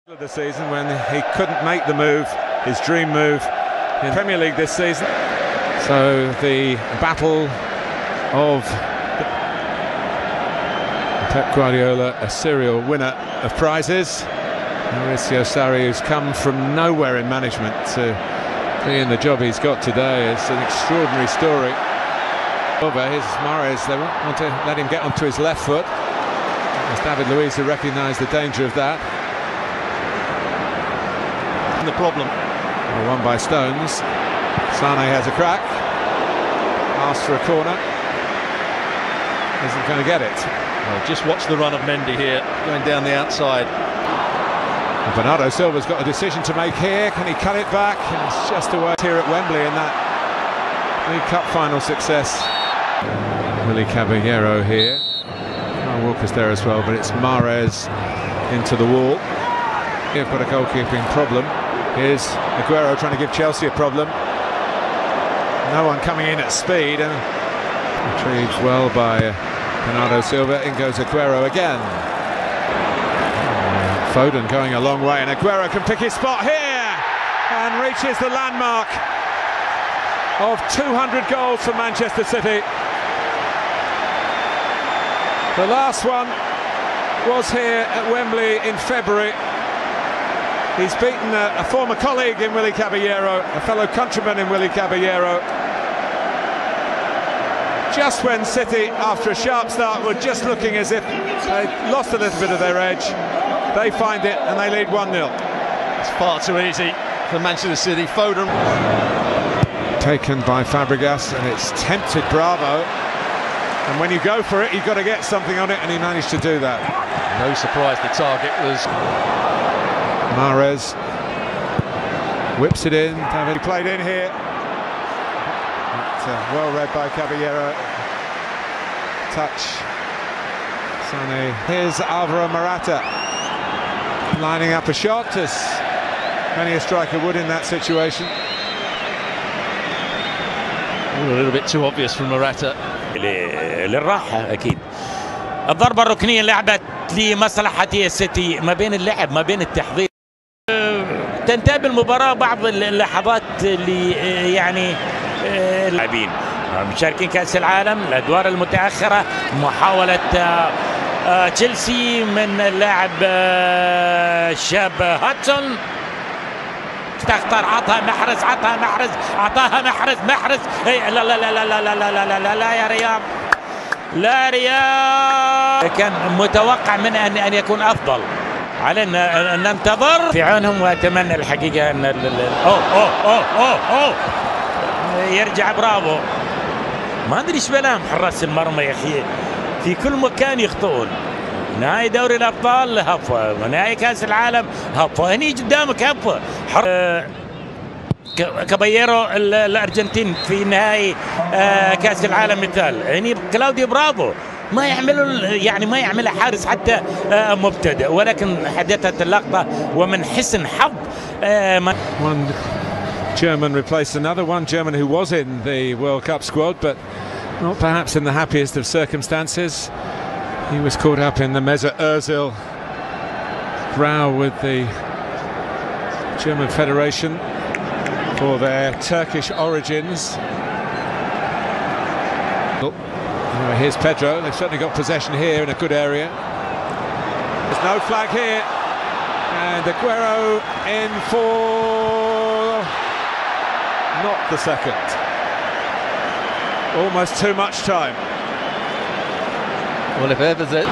Of the season when he couldn't make the move, his dream move in Premier League this season. So the battle of Pep Guardiola, a serial winner of prizes. Mauricio Sarri, who's come from nowhere in management to be in the job he's got today. It's an extraordinary story. Over here's Mahrez. They won't want to let him get onto his left foot, as David Luiz who recognised the danger of that. The problem. Well, won by Stones. Sane has a crack. Asks for a corner. Isn't going to get it. Well, just watch the run of Mendy here, going down the outside. And Bernardo Silva's got a decision to make here. Can he cut it back? And it's just away here at Wembley in that League Cup final success. Willy Caballero here. Walker's there as well, but it's Mahrez into the wall. You've got a goalkeeping problem. Here's Aguero trying to give Chelsea a problem. No one coming in at speed, and retrieved well by Bernardo Silva. In goes Aguero again. Foden going a long way, and Aguero can pick his spot here and reaches the landmark of 200 goals for Manchester City. The last one was here at Wembley in February. He's beaten a former colleague in Willy Caballero, a fellow countryman in Willy Caballero. Just when City, after a sharp start, were just looking as if they'd lost a little bit of their edge, they find it and they lead 1-0. It's far too easy for Manchester City. Foden taken by Fabregas, and it's tempted Bravo. And when you go for it, you've got to get something on it, and he managed to do that. No surprise the target was Mahrez. Whips it in. David played in here. Well read by Caballero. Touch. Sane. Here's Alvaro Morata lining up a shot, as many a striker would in that situation. A little bit too obvious from Morata. للراحة أكيد. الضربة الركنية لعبت لمصلحة السيتي ما بين اللعب ما بين التحضير. تنتهي بالمباراة بعض اللحظات اللي يعني اللاعبين مشاركين كأس العالم، الأدوار المتأخرة، محاولة تشيلسي من اللاعب الشاب هاتسون، تختار عطها محرز، عطاها محرز لا لا لا لا لا لا لا لا لا لا يا رياض، لا رياض. كان متوقع من أن يكون أفضل. علينا أن ننتظر في عونهم، وأتمنى الحقيقة أن أوه يرجع برافو. ما أدري إيش بلاهم حراس المرمى يا أخي، في كل مكان يخطئون. نهائي دوري الأبطال هفوة، ونهائي كأس العالم هفوة، هني قدامك هفوة. كاباييرو الأرجنتين في نهائي كأس العالم مثال، هني كلاوديو برافو. ما يعملوا يعني ما يعملها حارس حتى مبتدئ، ولكن حدثت اللقطة ومن حسن حظ. One German replaced another, one German who was in the World Cup squad, but not perhaps in the happiest of circumstances. He was caught up in the Mesut Özil row with the German Federation for their Turkish origins. Here's Pedro. They've certainly got possession here in a good area. There's no flag here, and Aguero in for not the second. Almost too much time. Well, if ever's it.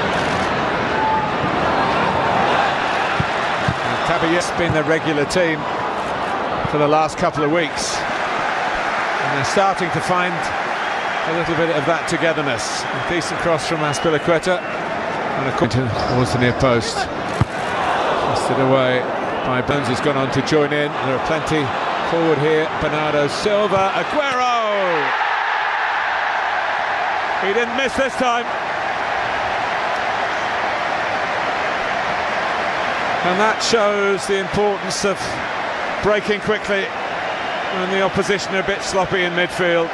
Caballero's been the regular team for the last couple of weeks, and they're starting to find a little bit of that togetherness. A decent cross from Azpilicueta, and a towards the near post. Twisted away by Bones, who's gone on to join in. There are plenty forward here. Bernardo Silva, Aguero! He didn't miss this time. And that shows the importance of breaking quickly when the opposition are a bit sloppy in midfield.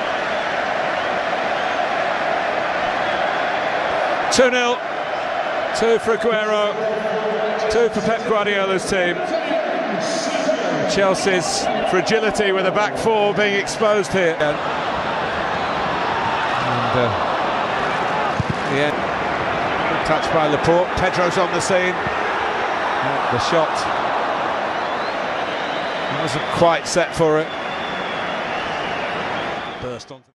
2-0 Two for Aguero, two for Pep Guardiola's team. Chelsea's fragility with a back four being exposed here. And yeah, touched by Laporte. Pedro's on the scene. The shot wasn't quite set for it. Burst on.